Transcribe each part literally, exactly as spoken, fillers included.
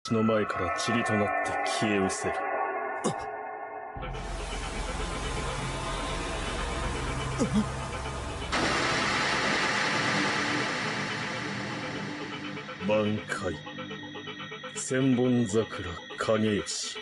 の前から塵となって消え失せる。満開千本桜影吉。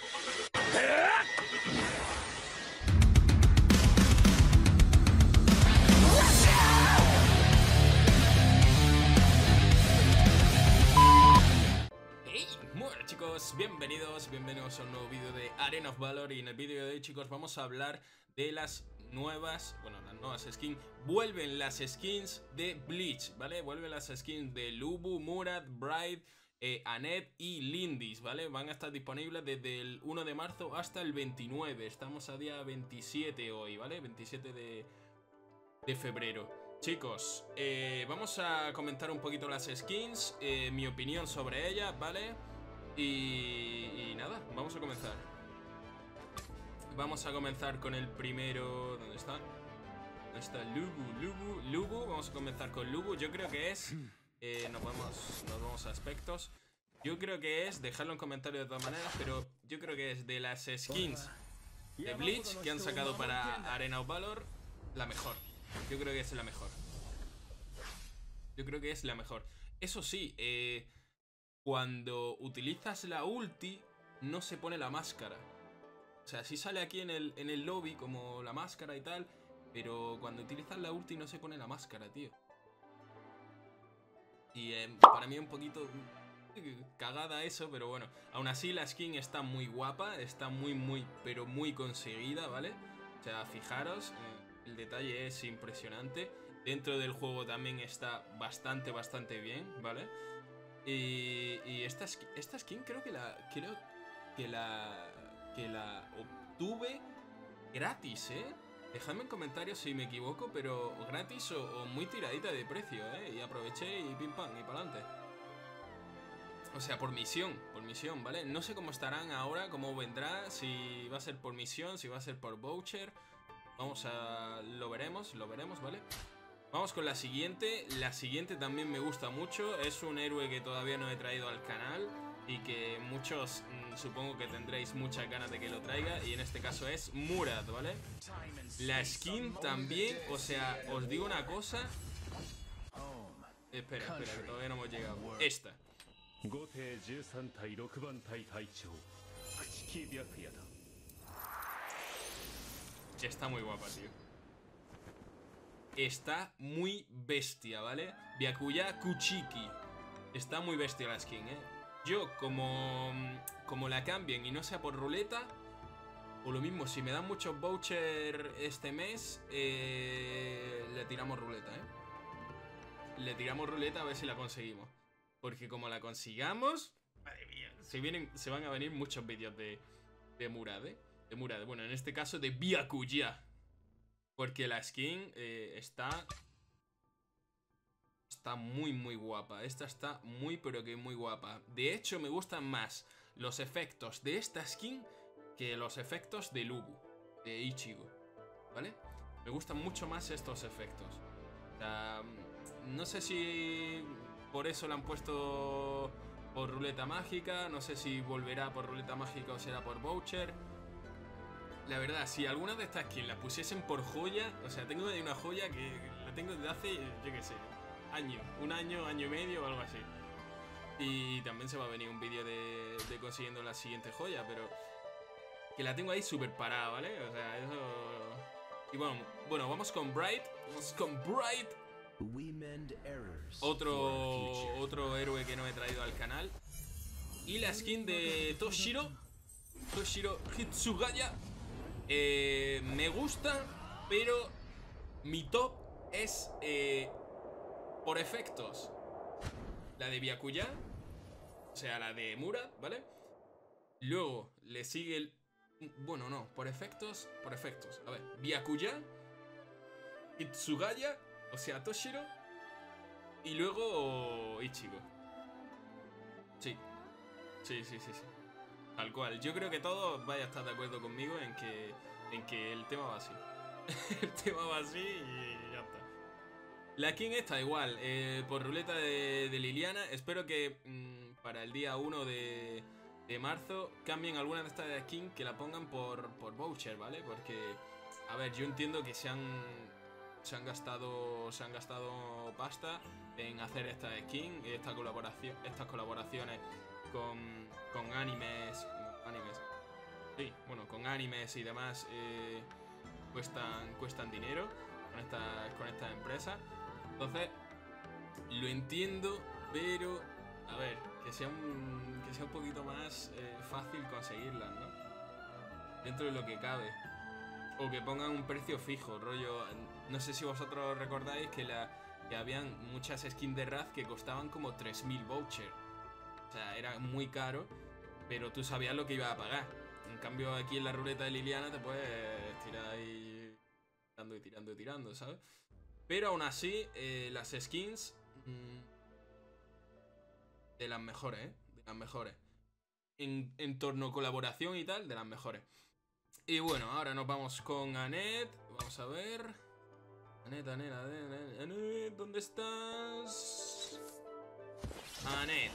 Bienvenidos, bienvenidos a un nuevo vídeo de Arena of Valor. Y en el vídeo de hoy, chicos, vamos a hablar de las nuevas, bueno, las nuevas skins. Vuelven las skins de Bleach, ¿vale? Vuelven las skins de Lubu, Murad, Bright, eh, Annette y Lindis, ¿vale? Van a estar disponibles desde el uno de marzo hasta el veintinueve. Estamos a día veintisiete hoy, ¿vale? veintisiete de, de febrero. Chicos, eh, vamos a comentar un poquito las skins, eh, mi opinión sobre ellas, ¿vale? Y, y nada, vamos a comenzar. Vamos a comenzar con el primero. ¿Dónde está? ¿Dónde está Lubu? Lubu, Lubu. Vamos a comenzar con Lubu. Yo creo que es. Eh, nos, vamos, nos vamos a aspectos. Yo creo que es. Dejadlo en comentarios de todas maneras. Pero yo creo que es de las skins de Bleach que han sacado para Arena of Valor, la mejor. Yo creo que es la mejor. Yo creo que es la mejor. Eso sí, eh. cuando utilizas la ulti, no se pone la máscara. O sea, sí sale aquí en el, en el lobby como la máscara y tal, pero cuando utilizas la ulti no se pone la máscara, tío. Y eh, para mí es un poquito cagada eso, pero bueno. Aún así la skin está muy guapa, está muy, muy, pero muy conseguida, ¿vale? O sea, fijaros, eh, el detalle es impresionante. Dentro del juego también está bastante, bastante bien, ¿vale? Y, y esta, skin, esta skin creo que la creo que la que la obtuve gratis, ¿eh? Dejadme en comentarios si me equivoco, pero gratis o, o muy tiradita de precio, ¿eh? Y aproveché y pim pam, y para adelante. O sea, por misión, por misión, ¿vale? No sé cómo estarán ahora, cómo vendrá, si va a ser por misión, si va a ser por voucher. Vamos a... lo veremos, lo veremos, ¿vale? Vamos con la siguiente. La siguiente también me gusta mucho. Es un héroe que todavía no he traído al canal y que muchos mmm, supongo que tendréis muchas ganas de que lo traiga. Y en este caso es Murad, ¿vale? La skin también, o sea, os digo una cosa. Espera, espera, que todavía no hemos llegado. Esta. Está muy guapa, tío. Está muy bestia, ¿vale? Byakuya Kuchiki. Está muy bestia la skin, ¿eh? Yo, como, como la cambien y no sea por ruleta, o lo mismo, si me dan muchos vouchers este mes, eh, le tiramos ruleta, ¿eh? Le tiramos ruleta a ver si la conseguimos. Porque como la consigamos, madre mía, se, vienen, se van a venir muchos vídeos de, de Murad, ¿eh? De Murad, bueno, en este caso de Byakuya. Porque la skin eh, está... Está muy, muy guapa. Esta está muy, pero que muy guapa. De hecho, me gustan más los efectos de esta skin que los efectos de Lubu, de Ichigo, ¿vale? Me gustan mucho más estos efectos. O sea, no sé si por eso la han puesto por ruleta mágica. No sé si volverá por ruleta mágica o será por voucher. La verdad, si alguna de estas skins la pusiesen por joya, o sea, tengo ahí una joya que la tengo desde hace, yo qué sé, año, un año, año y medio o algo así. Y también se va a venir un vídeo de, de consiguiendo la siguiente joya, pero que la tengo ahí súper parada, ¿vale? O sea, eso... Y bueno, bueno, vamos con Bright, vamos con Bright. Otro, otro héroe que no he traído al canal. Y la skin de Toshiro, Toshiro Hitsugaya. Eh, me gusta, pero mi top es eh, por efectos la de Byakuya, o sea, la de Murad, ¿vale? Luego le sigue el... Bueno, no, por efectos, por efectos. A ver, Byakuya, Hitsugaya, o sea, Toshiro, y luego Ichigo. Sí, sí, sí, sí, sí. Tal cual, yo creo que todos vais a estar de acuerdo conmigo en que, en que el tema va así. El tema va así y ya está. La King está igual, eh, por ruleta de, de Liliana. Espero que mmm, para el día uno de, de marzo cambien alguna de estas skins, que la pongan por, por voucher, ¿vale? Porque, a ver, yo entiendo que se han, se han gastado se han gastado pasta en hacer esta skin, esta colaboración, estas colaboraciones con, con animes, animes, sí, bueno, con animes y demás, eh, cuestan, cuestan dinero con estas, con estas empresas. Entonces, lo entiendo, pero, a ver, que sea un, que sea un poquito más eh, fácil conseguirlas, ¿no? Dentro de lo que cabe. O que pongan un precio fijo, rollo. No sé si vosotros recordáis que, la, que habían muchas skins de Raz que costaban como tres mil vouchers. O sea, era muy caro, pero tú sabías lo que ibas a pagar. En cambio, aquí en la ruleta de Liliana te puedes tirar ahí tirando y tirando y tirando, ¿sabes? Pero aún así, eh, las skins mmm, de las mejores, ¿eh? De las mejores. En, en torno a colaboración y tal, de las mejores. Y bueno, ahora nos vamos con Annette. Vamos a ver. Annette, Annette, Annette, Annette, ¿dónde estás? Annette.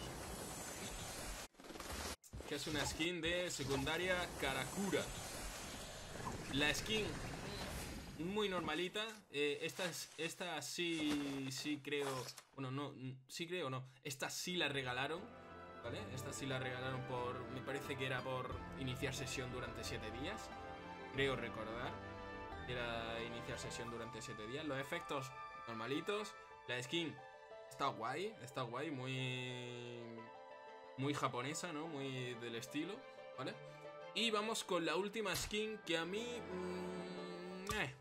Que es una skin de secundaria Karakura. La skin muy normalita. Eh, esta, es, esta sí, sí creo... Bueno, no, sí creo no. Esta sí la regalaron, ¿vale? Esta sí la regalaron por... Me parece que era por iniciar sesión durante siete días. Creo recordar que era iniciar sesión durante siete días. Los efectos normalitos. La skin está guay, está guay, muy... Muy japonesa, ¿no? Muy del estilo, ¿vale? Y vamos con la última skin que a mí... Mmm, eh,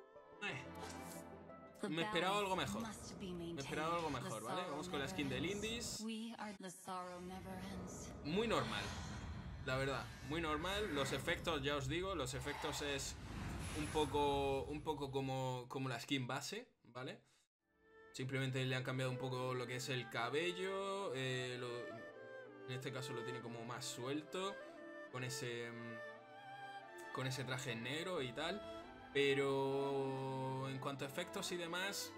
eh. Me esperaba algo mejor. Me esperaba algo mejor, ¿vale? Vamos con la skin del Indies. Muy normal. La verdad, muy normal. Los efectos, ya os digo, los efectos es un poco, un poco como, como la skin base, ¿vale? Simplemente le han cambiado un poco lo que es el cabello. Eh, lo, en este caso lo tiene como más suelto, con ese, con ese traje negro y tal. Pero en cuanto a efectos y demás,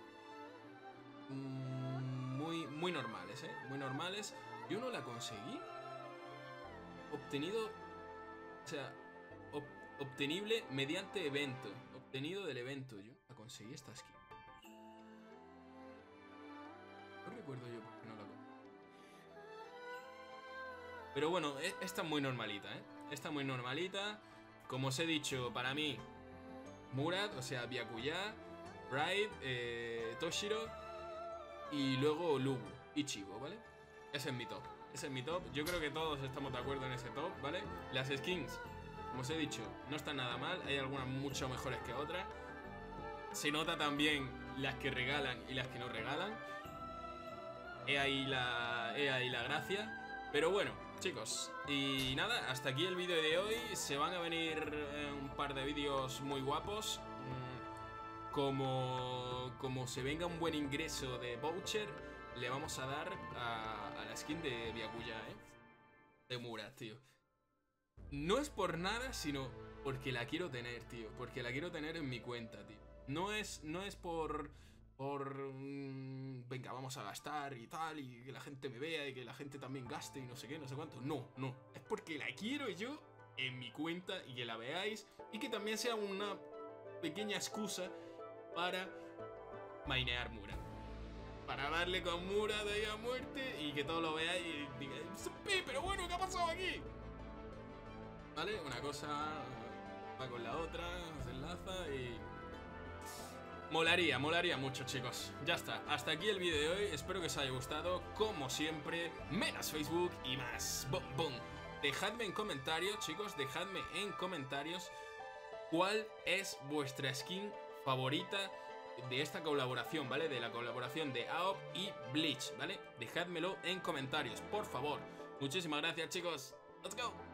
muy, muy normales, ¿eh? Muy normales. Yo no la conseguí. Obtenido, o sea, ob, obtenible mediante evento. Obtenido del evento. Yo la conseguí esta skin. No recuerdo yo por qué no la conseguí. Pero bueno, esta es muy normalita, ¿eh? Esta es muy normalita. Como os he dicho, para mí, Murad, o sea, Byakuya, Raid, eh, Toshiro y luego Lubu, Ichigo, ¿vale? Ese es mi top. Ese es mi top. Yo creo que todos estamos de acuerdo en ese top, ¿vale? Las skins, como os he dicho, no están nada mal. Hay algunas mucho mejores que otras. Se nota también las que regalan y las que no regalan. He ahí la, he ahí la gracia. Pero bueno, chicos, y nada, hasta aquí el vídeo de hoy. Se van a venir eh, un par de vídeos muy guapos. Mm, como, como se venga un buen ingreso de voucher, le vamos a dar a, a la skin de Byakuya, ¿eh? De Murad, tío. No es por nada, sino porque la quiero tener, tío. Porque la quiero tener en mi cuenta, tío. No es, no es por... Por... Mmm, venga, vamos a gastar y tal, y que la gente me vea y que la gente también gaste y no sé qué, no sé cuánto. No, no. Es porque la quiero yo en mi cuenta y que la veáis. Y que también sea una pequeña excusa para mainear Murad. Para darle con Murad de ahí a muerte y que todos lo veáis y digáis, pero bueno, ¿qué ha pasado aquí? ¿Vale? Una cosa va con la otra, se enlaza y... Molaría, molaría mucho, chicos. Ya está, hasta aquí el vídeo de hoy. Espero que os haya gustado. Como siempre, menos Facebook y más bom bom. Dejadme en comentarios, chicos, dejadme en comentarios cuál es vuestra skin favorita de esta colaboración, ¿vale? De la colaboración de A O P y Bleach, ¿vale? Dejádmelo en comentarios, por favor. Muchísimas gracias, chicos. Let's go.